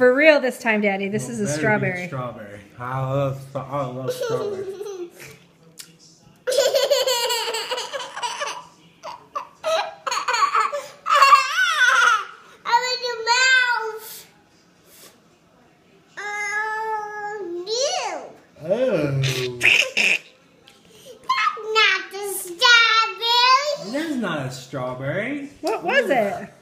For real this time, Daddy. This is a Better be strawberry. Strawberry. I love strawberry. Oh. Not the strawberry. That's not a strawberry. What was it?